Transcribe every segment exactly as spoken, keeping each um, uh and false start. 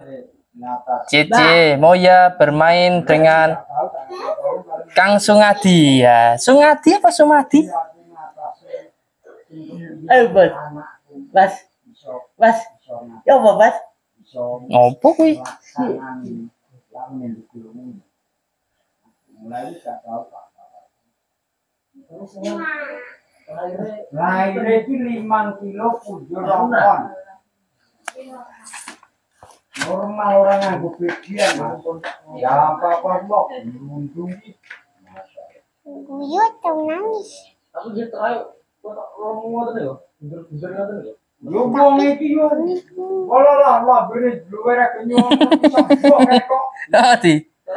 Cici Moya bermain dengan Kang Sungadi ya. Sungadi apa Sumadi? Eh, Bas. Bas. Bas. Ya apa, Bas? Ngopo kuwi? Lahir iki lima kilo tujuh rongkon. Normal orang nganggo bagian, ya apa-apa kok ngunjungi. Guyut tau nangis. Aku dia terakhir, kok orang ngotot ya? Bener-bener ngotot ya? Yo wong iki yo. Ora lah lah bene luwih ra kenyang kok kok. Ah di.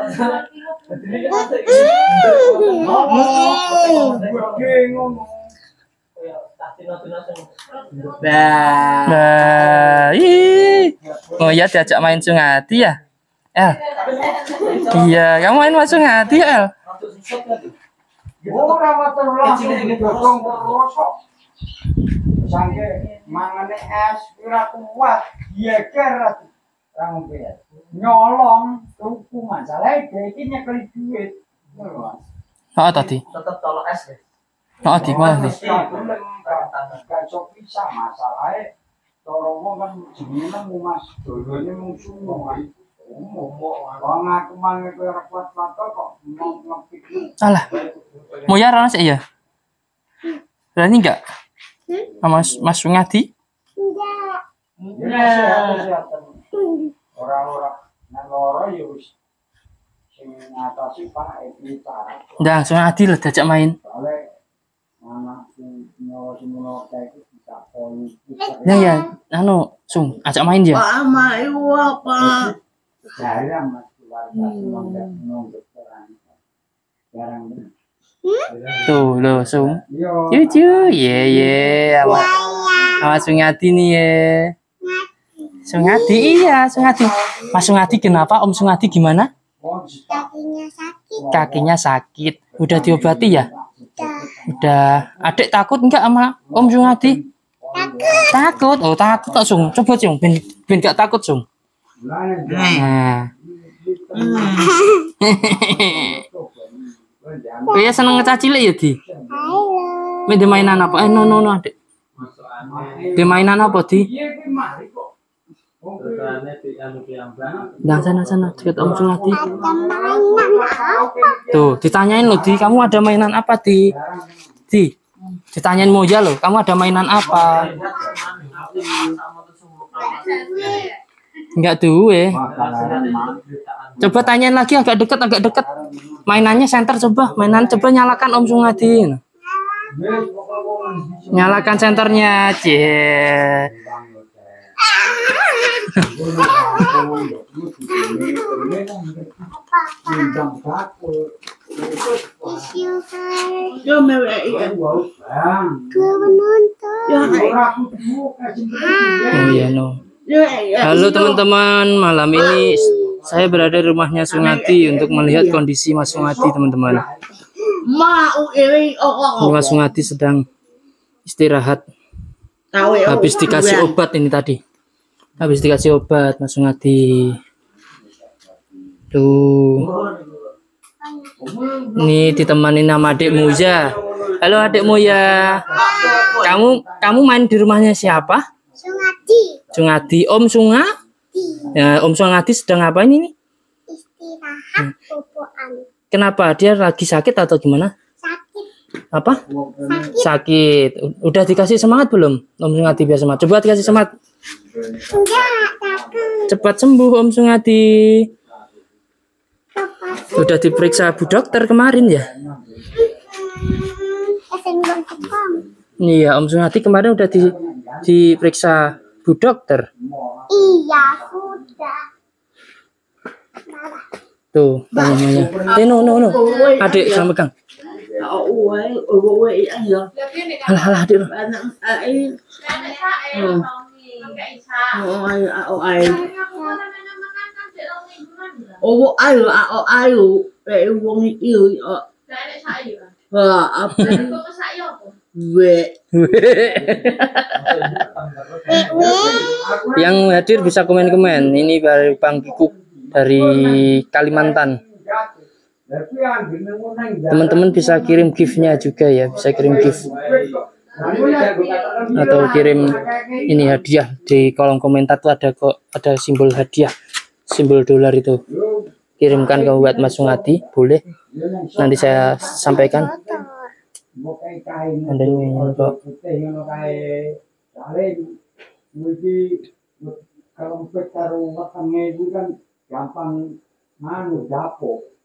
Nah, ih. Oh ya diajak main Sungadi ya? El. Iya, kamu main sama Sungadi ya, El? Ora matur langsung digorong terus kok. Sangke mangane es ora kuat, geger ra ngombe. Nyolong tuku masalah iki nyekeli duit. Oh tadi. Tetap tolak es deh. Oh di mana di? Gak iso pisah masalahe. Cara wong kan jenenge Mas dolone mung sumo ae. Wong aku mangke kowe ora kuat-kuat kok ngepik. Alah. Moya ora sik ya? Berani enggak? Sama Mas Sungadi? Enggak. Orang-orang nang loro ya wis sing ngatasi Pak iki cara. Ndang Sungadi lho diajak main. Soale anak sing nyawa semono kae iki bisa politik. Ya ya, anu Sung, ajak main dia. Pak ama iku apa? Jarang Mas keluarga nonton nonton orang. Jarang. Tuh lo Sung. Yo. Cucu, ye ye, sama, sama Sungadi nih ye. Sungadi iya, Sungadi. Mas Sungadi kenapa? Om Sungadi gimana? Kakinya sakit. Kakinya sakit. Udah diobati ya? Udah. Udah. Adik takut enggak sama Om Sungadi? Takut. Takut. Oh takut tak Sung. Coba Sung, ben ben gak takut Sung. Nah. Oh ya seneng ngecaci cilik ya di. Halo. Main di mainan apa? Eh no no no adik. Di mainan apa di? Nah sana sana dekat Om Sungadi. Ada mainan apa? Tuh ditanyain lo di, kamu ada mainan apa di? Di, ditanyain Moya lo, kamu ada mainan apa? Enggak tuh eh. Coba tanyain lagi agak dekat agak dekat. Mainannya center coba, mainan coba nyalakan Om Sungadi. Nyalakan senternya, cie. Yo mewek iya. Gue menonton. Oh iya no. Yo iya. Halo teman-teman, malam ini saya berada di rumahnya Sungadi untuk melihat kondisi Mas Sungadi teman-teman. Mau iri oh. Mas Sungadi sedang istirahat. Habis dikasih obat ini tadi. Habis dikasih obat Mas Sungadi. Tuh. Ini ditemani nama adik Moya. Halo adik Moya. Kamu kamu main di rumahnya siapa? Sungadi. Sungadi. Om Sunga? Ya, Om Sungadi sedang apa ini nih? Istirahat popoan. Kenapa? Dia lagi sakit atau gimana? Sakit. Apa? Sakit. Sakit. Udah dikasih semangat belum? Om Sungadi biar semangat. Coba dikasih semangat. Enggak takut. Cepat sembuh Om Sungadi. Papa. Udah diperiksa Bu Dokter kemarin ya? Esen belum tekong. Iya, Om Sungadi kemarin udah di, diperiksa Bu Dokter. Iya sudah. Tuh, namanya. Eh, no, no, no. Adik, jangan pegang. Oh, wei, oh, wei iya. Halah, halah, adik lo. Anak ai. Oh, ai, oh, ai. Oh, ai, oh, ai. Eh, wong iki yo. Ha, apa? We. Yang hadir bisa komen-komen. Ini dari Bang Kikuk dari Kalimantan. Teman-teman bisa kirim gift-nya juga ya, bisa kirim gift atau kirim ini hadiah. Di kolom komentar tuh ada kok, ada simbol hadiah, simbol dolar itu. Kirimkan ke buat Mas Sungadi, boleh. Nanti saya sampaikan. Ada yang kok. Kalau taruh matangnya itu kan gampang manu jatuh.